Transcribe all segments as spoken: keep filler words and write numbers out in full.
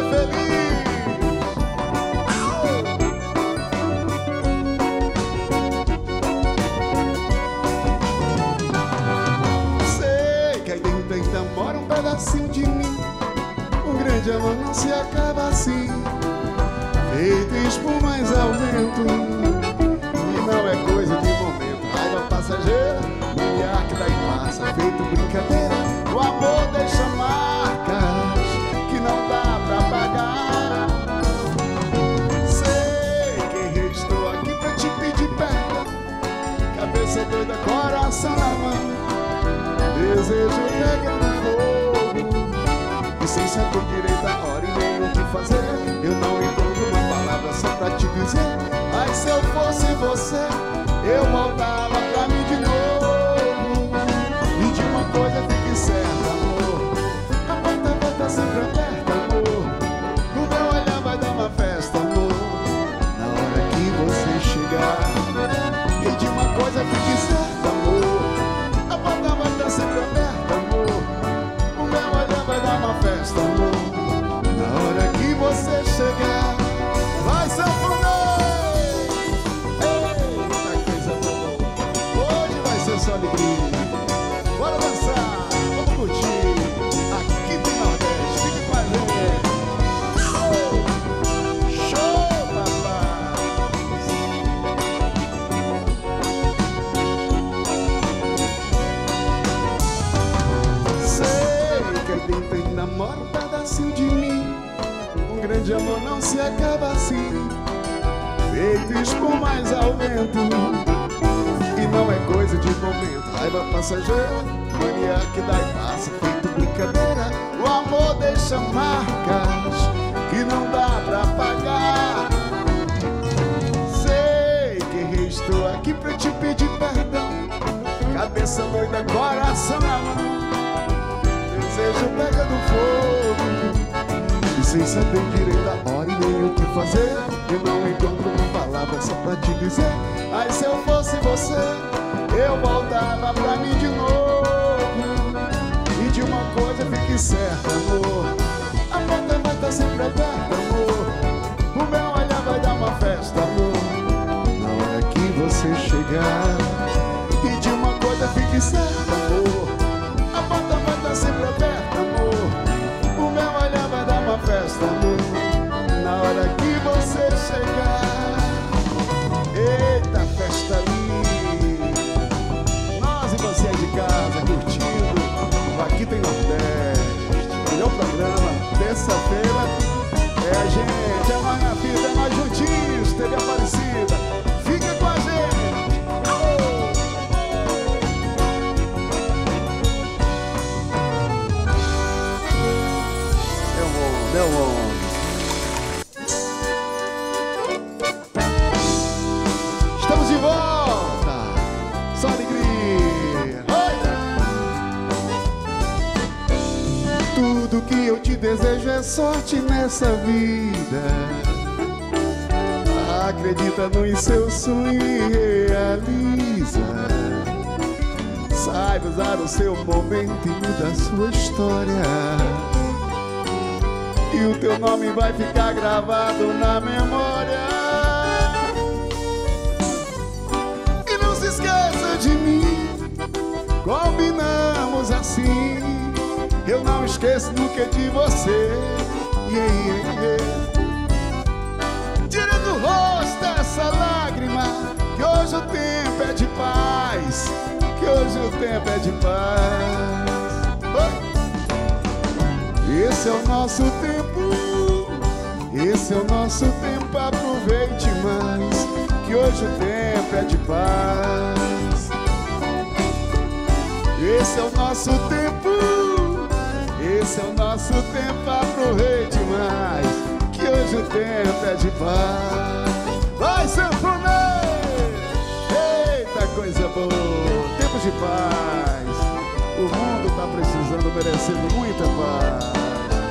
feliz. Sei que aí dentro ainda mora um pedacinho de mim. Um grande amor não se acaba assim, feito espumas ao vento. E não é coisa de momento, raiva passageira, maniar que daí passa, feito brincadeira. O amor deixa marcas que não dá pra apagar. Sei que estou aqui pra te pedir perdão, cabeça doida, coração na mão, desejo pegando fogo e sem saber direito a hora e nem o que fazer. Eu não encontro uma palavra só pra te dizer, mas se eu fosse você, eu voltava pra mim de novo. E de uma coisa fique certa, amor, a porta vai estar sempre aberta, amor. O meu olhar vai dar uma festa, amor, na hora que você chegar. E de uma coisa fique certa, amor, a porta vai estar sempre aberta, amor. O meu olhar vai dar uma festa, amor, na hora que você chegar. Vai, sanfonês! Eita, coisa boa! Hoje vai ser só alegria. Bora dançar, vamos curtir. Aqui tem Nordeste, fique com a gente. Show, show, papai! Sei que aí dentro ainda mora um pedacinho de mim. Um grande amor não se acaba assim, feito espumas ao vento. E não é coisa de momento, raiva passageira, mania que dá e passa, feito brincadeira. O amor deixa marcas que não dá pra apagar. Sei que estou aqui pra te pedir perdão, cabeça doida, coração na mão, desejo pegando fogo e sem saber direito a hora e nem o que fazer. Eu não encontro uma palavra só pra te dizer, mas se eu fosse você, eu voltava pra mim de novo. E de uma coisa fique certa, amor, a porta vai estar sempre aberta, amor. O meu olhar vai dar uma festa, amor, na hora que você chegar. E de uma coisa fique certa, amor, a porta vai estar sempre aberta, amor. O meu olhar vai dar uma festa, amor, na hora que você chegar. Eita, festa ali, nós e você de casa curtindo o Aqui Tem Nordeste. Melhor programa, terça-feira é a gente, é mais na vida, é nós juntinhos, T V Aparecida. Fica com a gente. Oh! Meu homem, meu homem. Estamos de volta, só alegria. Oi! Tudo que eu te desejo é sorte nessa vida. Acredita nos seus sonhos e realiza. Saiba usar o seu momento e muda a sua história. E o teu nome vai ficar gravado na memória. E não se esqueça de mim, combinamos assim. Eu não esqueço nunca de você. Yeah, yeah, yeah. Tira do rosto essa lágrima, que hoje o tempo é de paz, que hoje o tempo é de paz. Oi. Esse é o nosso tempo, esse é o nosso tempo, aproveite mais, que hoje o tempo é de paz. Esse é o nosso tempo, esse é o nosso tempo, aproveite mais, que hoje o tempo é de paz. Vai, sanfonês! Eita, coisa boa! Tempo de paz. O mundo tá precisando, merecendo muita paz.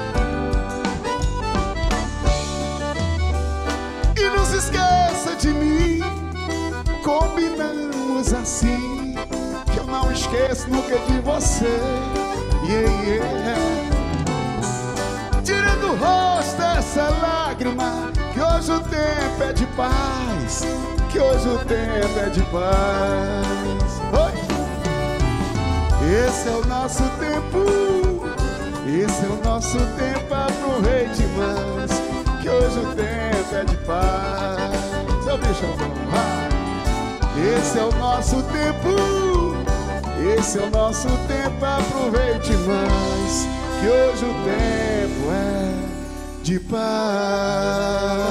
E não se esqueça de mim, combinamos assim, que eu não esqueço nunca de você. Yeah, yeah. Tira do rosto lágrima, que hoje o tempo é de paz, que hoje o tempo é de paz. Oi! Esse é o nosso tempo, esse é o nosso tempo, aproveite mais, que hoje o tempo é de paz. Seu bicho, esse é o nosso tempo, esse é o nosso tempo, aproveite mais, que hoje o tempo é de paz.